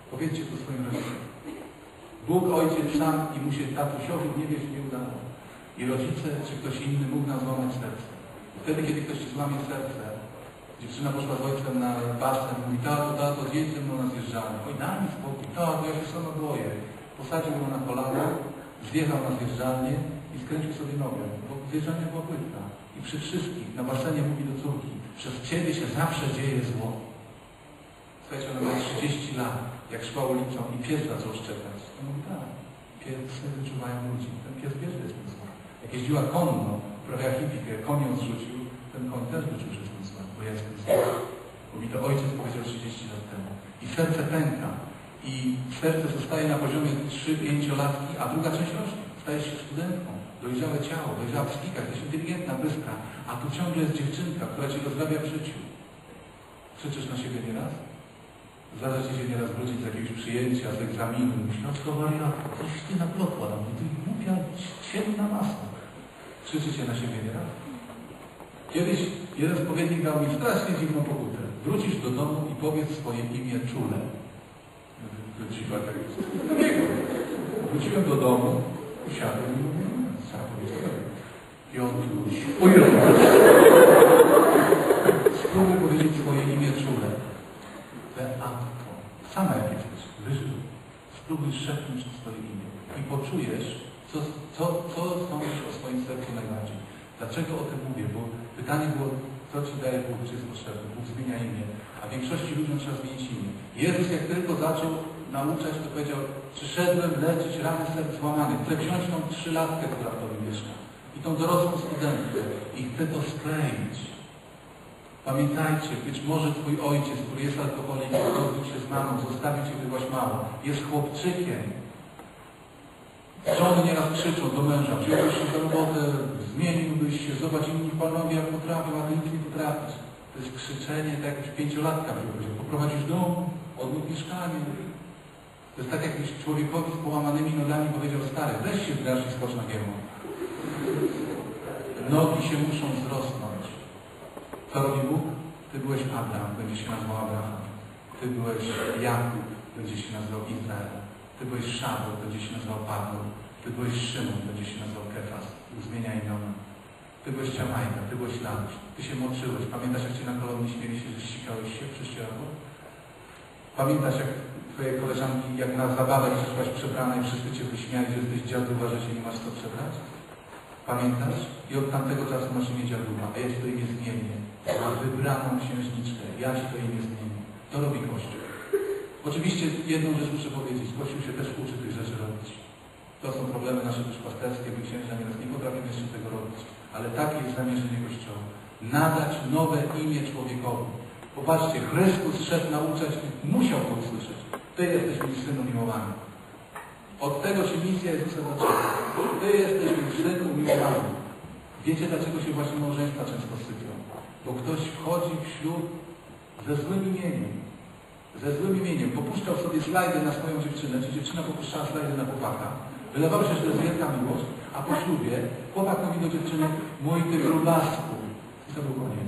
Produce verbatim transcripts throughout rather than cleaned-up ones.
Powiedzcie to swoim rodzicom. Bóg Ojciec sam i mu się tatusiowi w niebie nie udało. I rodzice czy ktoś inny mógł nam złamać serce. Wtedy, kiedy ktoś ci złamie serce, dziewczyna poszła z ojcem na basen, mówi, tato, tato, dzieci ze mną na zjeżdżalni. Oj, daj mi spokój, tato, ja się sama boję. Posadził ją na kolano, zjechał na zjeżdżalnię i skręcił sobie nogę, bo zjeżdżalnia była płytka. I przy wszystkich na basenie mówi do córki, przez ciebie się zawsze dzieje zło. Słuchajcie, ona miała trzydzieści lat, jak szła ulicą i pies zaczął szczekać. To mówi, tak, piesy wyczuwają ludzi, ten pies wie, że jest zło. Jak jeździła konno, prawie jak hipik, jak koń ją zrzucił, ten koń też wyczuł, że jestem zła, bo ja jestem zła. Bo mi to ojciec powiedział trzydzieści lat temu. I serce pęka. I serce zostaje na poziomie trzy-pięciolatki, a druga część rośnie. Stajesz się studentką, dojrzałe ciało, dojrzała psychika, jesteś inteligentna, bystra, a tu ciągle jest dziewczynka, która cię rozrabia w życiu. Krzyczysz na siebie nieraz? Zdarza ci się nieraz wrócić z jakiegoś przyjęcia, z egzaminu, myślączko wariatko, coś ty naplotła na mnie, ty głupia, ciemna masa. Krzyczycie na siebie nieraz? Kiedyś jeden spowiednik dał mi strasznie dziwną pokutę. Wrócisz do domu i powiedz swoje imię czule. Dziwa tak jest. Wróciłem do domu, usiadłem i mówię, trzeba powiedzieć sobie. Piotruś, ojej! Spróbuj powiedzieć swoje imię czule. Beatko. Sama jak jesteś, wyżył. Spróbuj szepnąć swoje imię. I poczujesz, co, co, co sądzisz o swoim sercu najbardziej. Dlaczego o tym mówię? Bo pytanie było, co ci daje Bóg, czy jest potrzebny. Bóg zmienia imię. A większości ludziom trzeba zmienić imię. Jezus jak tylko zaczął nauczać, to powiedział, przyszedłem leczyć rany serc złamanych. Chcę wziąć tą trzylatkę, która w tobie mieszka. I tą dorosłą studentkę. I chcę to skleić. Pamiętajcie, być może twój ojciec, który jest alkoholikiem, rozbił się z mamą, zostawił cię, gdy byłaś mała. Jest chłopczykiem. Żony nieraz krzyczą do męża, wziąłbyś się za robotę, zmieniłbyś się, zobacz inni panowie jak potrafią, a ty nic nie potrafisz. To jest krzyczenie, tak jak już pięciolatka przychodzi. Poprowadzisz dom, odmów mieszkanie. To jest tak, jakbyś człowiekowi z połamanymi nogami powiedział, stary, weź się wdraż i skocz na giermo. Nogi się muszą wzrosnąć. Co robi Bóg? Ty byłeś Abraham, będzie się nazywał Abraham. Ty byłeś Jakub, będzie się nazywał Izrael. Ty byłeś Szabel, będzie się nazywał Paweł. Ty byłeś Szymon, będzie się nazywał Kefas. Zmienia imiona. Ty byłeś Ciamajka, ty byłeś Lanusz. Ty się moczyłeś. Pamiętasz, jak cię na kolonii śmieli się, że ścikałeś się w prześcieradło? Pamiętasz, jak twoje koleżanki, jak na zabawę przyszłaś przebrana i wszyscy cię wyśmiali, że jesteś dziaduwa, że się nie masz co przebrać? Pamiętasz? I od tamtego czasu masz imię dziaduwa, a ja ci to imię zmienię. Ma wybraną księżniczkę. Ja ci to imię zmienię. To robi Kościół. Oczywiście jedną rzecz muszę powiedzieć. Kościół się też uczy tych rzeczy robić. To są problemy nasze duszpasterskie, my księża nieraz nie potrafimy jeszcze tego robić. Ale takie jest zamierzenie Kościoła. Nadać nowe imię człowiekowi. Popatrzcie, Chrystus szedł nauczać, musiał to usłyszeć. Ty jesteś mój syn umiłowany. Od tego się misja Jezusa zaczęła. Ty jesteś mój syn umiłowany. Wiecie, dlaczego się właśnie małżeństwa często sypią? Bo ktoś wchodzi w ślub ze złym imieniem. Ze złym imieniem. Popuszczał sobie slajdy na swoją dziewczynę, czy dziewczyna popuszczała slajdy na chłopaka. Wydawało się, że to jest wielka miłość, a po ślubie chłopak mówi do dziewczyny, mój ty grubasku. I to był koniec.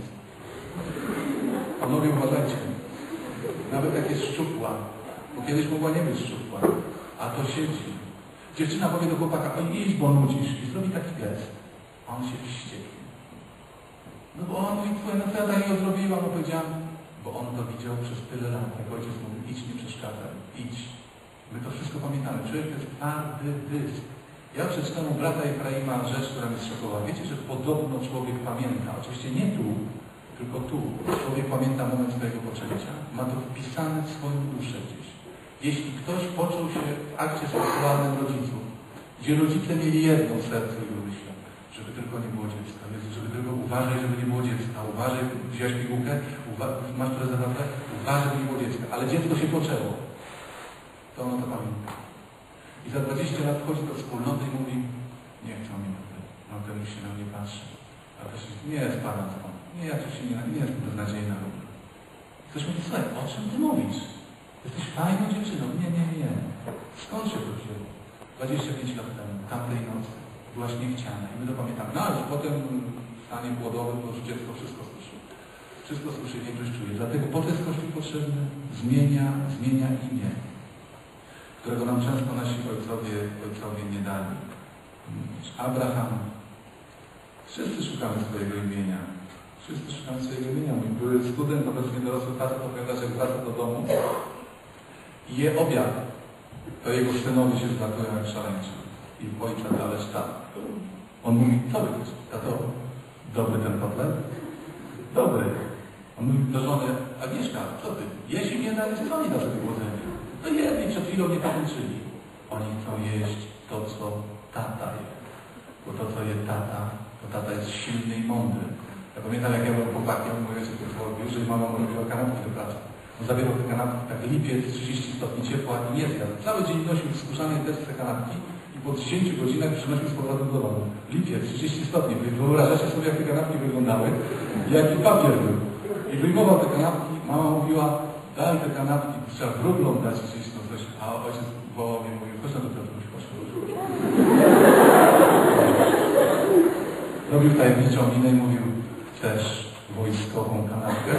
Panowie, uważajcie. Nawet jak jest szczupła, bo kiedyś mogła nie być szczupła, a to siedzi. Dziewczyna powie do chłopaka, oj idź, bo nudzisz. I zrobi taki gest. A on się wścieknie. No bo on mówi, twoja noceta nie zrobiła, no powiedziałam, bo on to widział przez tyle lat. Jak ojciec mówi, idź, nie przeszkadzaj, idź. My to wszystko pamiętamy. Człowiek to jest twardy dysk. Ja przeczytałem u brata Efraima rzecz, która mnie zszokowała. Wiecie, że podobno człowiek pamięta, oczywiście nie tu, tylko tu. Człowiek pamięta moment swojego poczęcia. Ma to wpisane w swoją duszę gdzieś. Jeśli ktoś począł się w akcie seksualnym rodziców, gdzie rodzice mieli jedno serce i myślą, żeby tylko nie było dziecka. Jezu, żeby tylko uważaj, żeby nie było dziecka. Uważaj, wziąłeś pigułkę, masz prezerwatywę, uważaj, żeby nie było dziecka. Ale dziecko się poczęło. To ono to pamięta. I za dwadzieścia lat wchodzi do wspólnoty i mówi, nie chcą mi na to. No to już się na mnie patrzy. A to się nie jest Pana to. Nie, ja tu się nie, nie jestem beznadziejna. Ktoś mówi, słuchaj, o czym ty mówisz? Jesteś fajną dziewczyną. Nie, nie, nie. Skąd się to wzięło? dwadzieścia pięć lat temu, tamtej nocy, byłaś niechciana. I my to pamiętamy. No, ale potem w stanie płodowym, bo już dziecko wszystko słyszy. Wszystko słyszy, większość czuje. Dlatego po to jest Kościół potrzebny. Zmienia, zmienia imię. którego nam często nasi ojcowie, ojcowie nie dali. Abraham. Wszyscy szukamy swojego imienia. Wszyscy szukamy swojego imienia. Mój były student, obecnie dorosły facet, opowiada, że jak wraca do domu i je obiad, to jego synowie się zlatują jak szaleńczy. I ojca, ależ tak. On mówi, co wy chcesz? Tato, dobry ten kotlet? Dobry. On mówi do żony, Agnieszka, co ty? Jeśli nie da, co oni da sobie głodzenie? No jedli, przed chwilą nie pokończyli. Oni chcą jeść to, co tata je. Bo to, co je tata, to tata jest silny i mądry. Ja pamiętam, jak ja byłem chłopakiem, mówię, że to było biurze i mama robiła kanapki do pracy. On zabierał te kanapki, tak lipiec, trzydzieści stopni ciepła i nie zjadł. Cały dzień nosił w skórzanej desce kanapki i po dziesięciu godzinach przynosił z powrotem do domu. Lipiec, trzydzieści stopni. Wyobrażacie sobie, jak te kanapki wyglądały? Jaki papier był. I wyjmował te kanapki, mama mówiła, daj te kanapki, trzeba wróblą dać gdzieś to coś. A ojciec wołał mnie, mówił, chodź na to Piotruś, chodź, chodź. Robił tajemniczą minę i mówił, też wojskową kanapkę.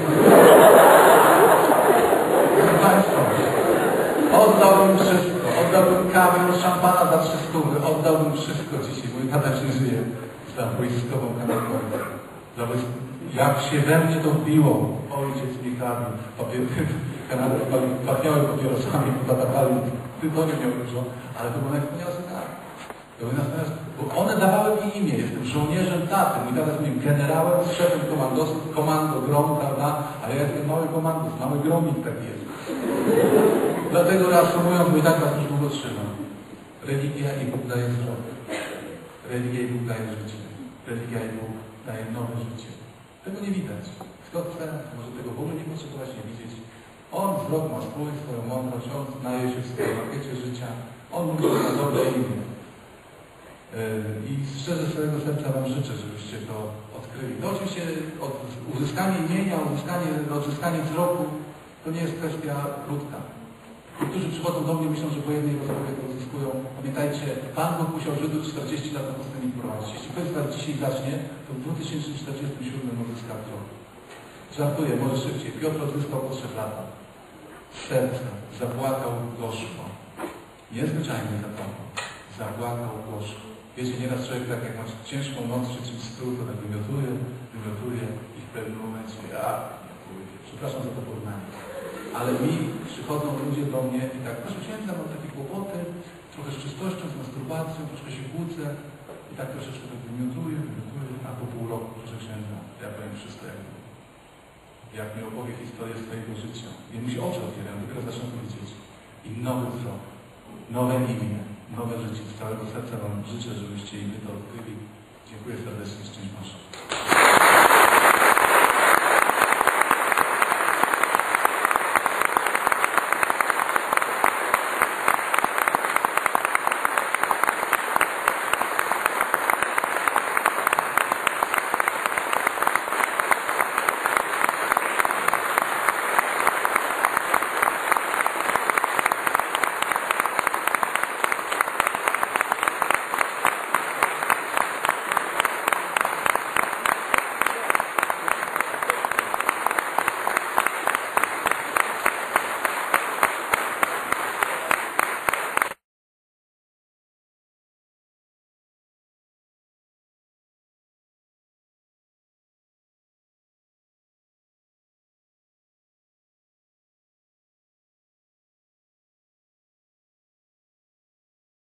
Państwo, oddałbym wszystko, oddałbym kawę, szampana za trzy stówy, oddałbym wszystko dzisiaj, mój tata nie żyje, za wojskową kanapkę. Za wojsk... Jak się we mnie to wbiło, ojciec mi kawił, papier... kanapki pachniały papierosami, bo tata palił, ty to nie miał dużo, ale to było najwspanialsze tak. Bo one dawały mi imię, jestem żołnierzem taty, mój tata jest moim generałem, szefem komandosów, komando, grom, prawda, a ja jestem mały komandos, mały gromik taki jest. Dlatego reasumując, mój tata już długo trzyma. Religia i Bóg daje zdrowie. Religia i Bóg daje życie. Religia i Bóg daje nowe życie. Tego nie widać. Kto chce, może tego w ogóle nie potrzebować nie widzieć. On wzrok ma swój, swoją mądrość, on znaje się w swojej markecie życia, on mówi na dobre imię. I szczerze z całego serca wam życzę, żebyście to odkryli. To oczywiście od, uzyskanie imienia, uzyskanie, odzyskanie wzroku to nie jest kwestia krótka. Niektórzy przychodzą do mnie, myślą, że po jednej rozmowie to uzyskują. Pamiętajcie, Pan Bóg musiał Żydów czterdzieści lat na pustyni prowadzić. Jeśli ktoś z was dzisiaj zacznie, to w dwa tysiące czterdziestym siódmym uzyska wzrok. Żartuję, może szybciej. Piotr odzyskał po trzech latach. Serce zapłakał gorzko. Niezwyczajnie zapłakał. Zapłakał gorzko. Wiecie, nieraz człowiek tak jak ma ciężką noc, czy czymś strój, to tak wymiotuje, wymiotuje i w pewnym momencie, a, przepraszam za to porównanie. Ale mi przychodzą ludzie do mnie i tak, proszę księdza, mam takie kłopoty, trochę z czystością, z masturbacją, troszkę się kłócę i tak troszeczkę tak wymiotuję, wymiotuję, a po pół roku, proszę księdza, ja powiem wszystko jak było. Jak mi opowie historię swojego życia. I mu się oczy otwierają, dopiero zaczną powiedzieć. I nowy wzrok, nowe imię, nowe życie. Z całego serca wam życzę, żebyście i wy to odkryli. Dziękuję serdecznie, szczęść Boże.